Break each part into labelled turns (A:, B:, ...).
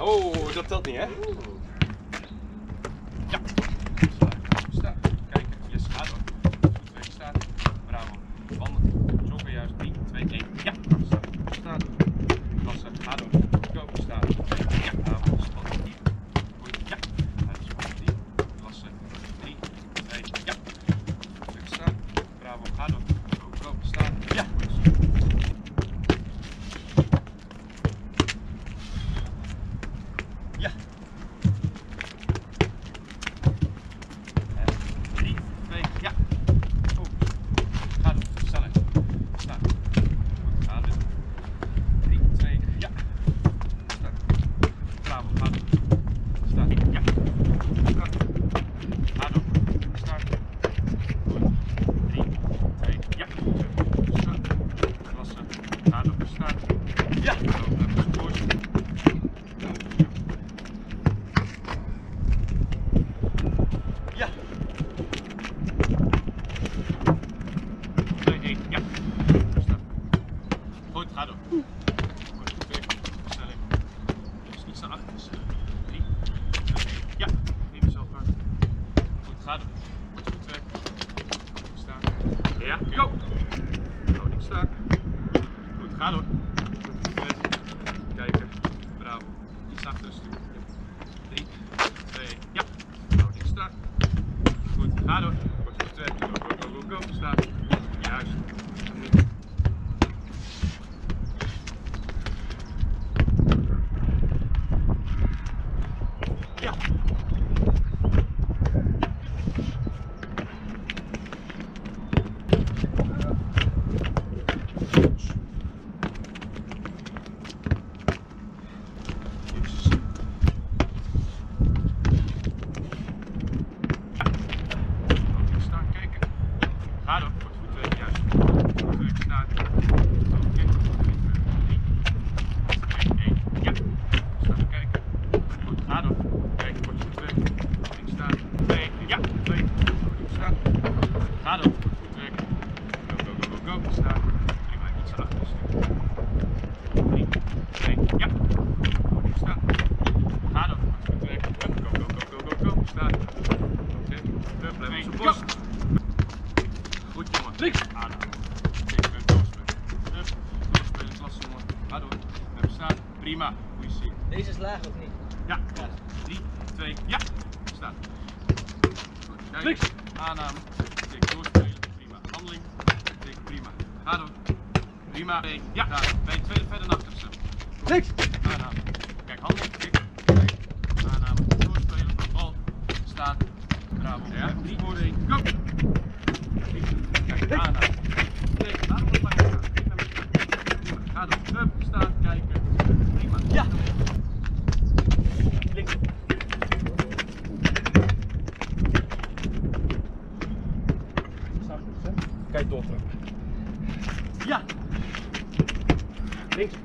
A: Oh, dat telt niet, hè?
B: Ja. Sta. Kijken. Yes, ga door. Goed weg staat. Bravo. Wandelen. Joggen juist. 3, 2, 1. Ja. Staat. Klasse. Ga door. Go. Staat. Ja. Bravo. Span. Hier. Goed. Ja. Uitspan. Hier. Klasse. 3, 2. Ja. Weg staat. Bravo. Ga door. Go. Go. Staat. Ja. Ja. 3, 2, ja. Oh. Ga door. Sneller. Sta. Goed. Ga door. 3, 2, ja. Sta. Bravo. Ga door. Sta. Ja. Ga door. Sta. Goed. 3, 2, ja. Sta. Klasse. Ga door. Sta. Ja. Ja. 2, 1, ja. Stap. Goed, ga door. Goed, weg. Versnelling. Dus iets naar achter. 3, 2, 1, ja. Neem jezelf aan. Goed, ga door. Goed, goed weg. Staan. Ja, go. Houding staan. Goed, ga door. Goed weg. Kijken. Bravo. Iets achter een stuk. 3, 2, 1, ja. Houding staan. Goed, ga door. Wordt goed weg. Go, go, go, go, go. Staan. Juist. Ja. Staan, kijken. Ga door, wordt goed weg, juist. Goed weg, staan. Oké, 3, 2, 1, ja. Staan, kijken. Goed, ga door. Kijk, wordt goed weg. Houding staan. 2, ja, 2. Houding staan. Ga door, wordt goed weg. Go, go, go, go, go. Staan. Prima, iets achter een stuk. 3, 2, ja. Houding staan. Ga door, wordt goed weg. Go, go, go, go, go, go. Staan. Oké, blijf op zijn post. Goed jongen. Links. Adem. Kijk, doorspelen. Doorspelen, klasse jongen. Ga door. Blijf staan. Prima. Goeie zie.
C: Deze is laag of niet?
B: Ja. 3, 2, ja. Staan. Goed. Kijk. Links. Aanname. Kijk, doorspelen. Prima. Handeling. Kijk, prima. Ga door. Prima. Ja. Daar. Bij het tweede verder naar achter.
A: Links.
B: Aanname. Kijk, handeling. Kijk. Kijk. Aanname. Doorspelen. Bal. Staan. Bravo. Ja. 3 voor 1. Go. Kijk, aanname. Kijk, daarom moet je staan. Kijk naar beneden. Ga door. Up, staan, kijken. Prima. Ja. Links.
A: Kijk door terug.
B: Ja.
A: Links.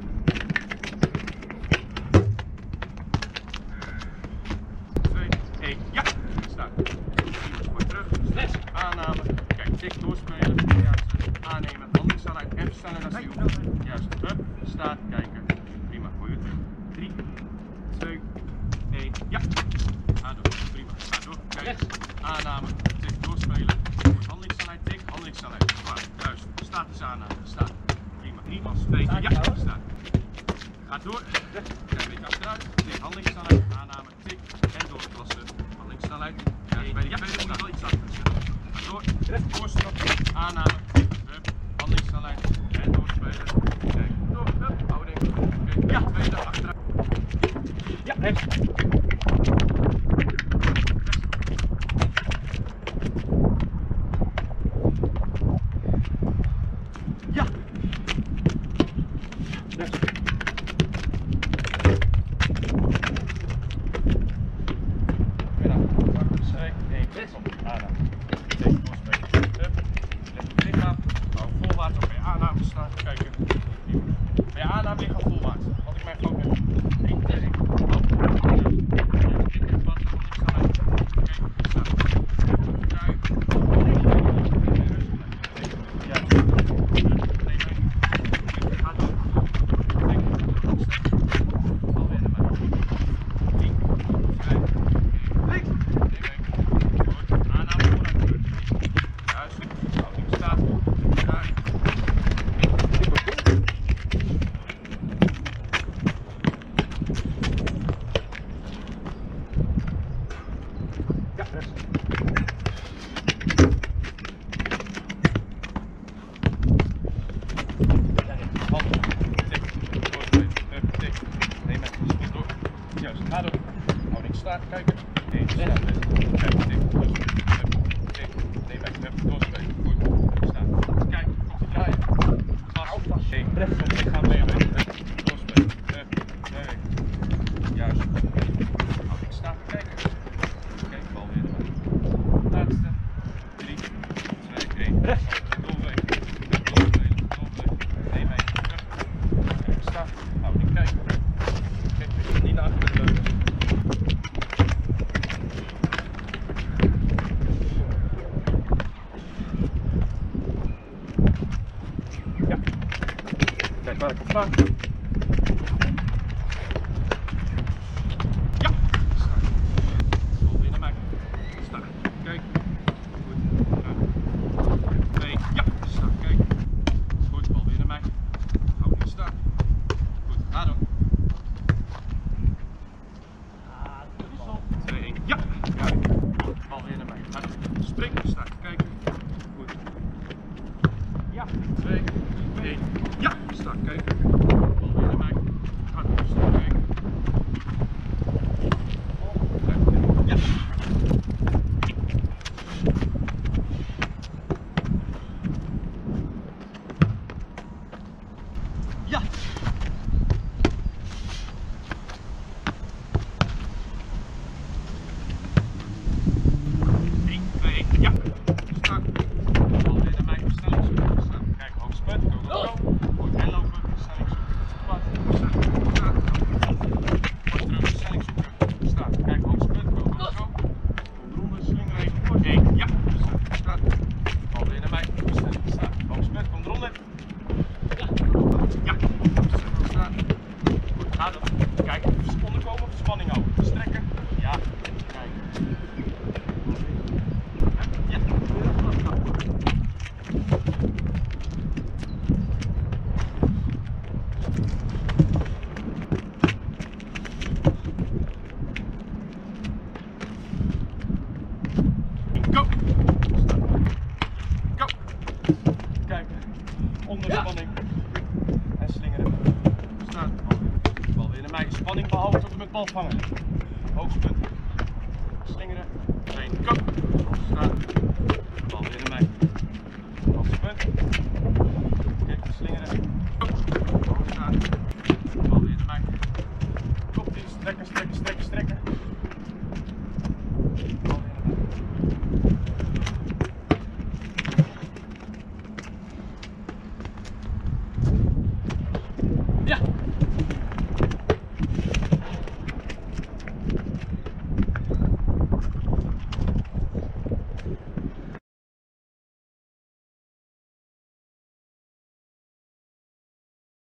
B: 2, 1, ja. Staan. Mooi terug. Rechts. Aanname. Kijk, tik doorspelen. Juist. Aannemen. Handelingssnelheid. En sneller naar stuur. Juist. Up. Staan. Kijken. Prima. Gooi weer terug. 3, 2, 1. Ja. Ga door. Prima. Ga door. Kijk. Aanname. Tik doorspelen. Handelingssnelheid. Tik. Handelingssnelheid. Klaar. Juist. Staat is aanname. Staat. Prima. 3, 2, ja. Staat. Ga door. Kijk een beetje achteruit. Tik. Handelingssnelheid. Aanname. Tik. En doorklassen. Handelingssnelheid. Juist. Bij de tweede moet je wel iets achter zetten. Ga door. Voorstap. Aanname. Up. Handelingssnelheid. En doorspelen. Kijk. Door. Up. Houding. Kijk. Ja. Tweede. Achteruit.
A: Ja, rechts. Ja. Rechts. Middag. Zak. 1. Rechts. Aanname. Tik. Doorspelen. Up. Rechts.
B: Doorwegen. Doorwegen. Nee, mee. Terug. Sta. Nou, niet kijken. Kijk, niet naar achteren leunen. Ja. Kijk waar ik op sta. Ja. Sta. Bal weer naar mij. Sta. Kijk. Goed. Ja. Nee. Ja. Sta. Kijk. Goed. Bal weer naar mij. Hou niet staan. Goed. Ga door. 2-1. Ja. Kijk. Bal weer naar mij. Ga door. Spring. Sta. Kijk. Goed. Ja. 2, 1. Ja. Sta. Kijk. Bal weer naar mij. Ga door. Sta. Kijk. Ja.
A: Ja.
B: Ja. Sta. Bal weer naar mij. Versnelling zoeken. Sta. Kijk, hoogste punt. Go, go, go. Goed. En lopen. Versnelling zoeken. Pas. Sta. Pas terug. Versnelling zoeken. Sta. Kijk, hoogste punt. Go, go, go. Kom eronder. Slingeren even. 1. Ja. Sta. Bal weer naar mij. Versnelling. Sta. Hoogste punt. Kom eronder. Ja. Sta. Goed. Ga dan. Kijk. Onderkomen. Spanning houden. Verstrekken. Ja. Kijk. Ja. Go. Go. Kijk. Onder spanning. En slingeren. Staat. Bal weer naar mij. Spanning behouden tot en met bal vangen.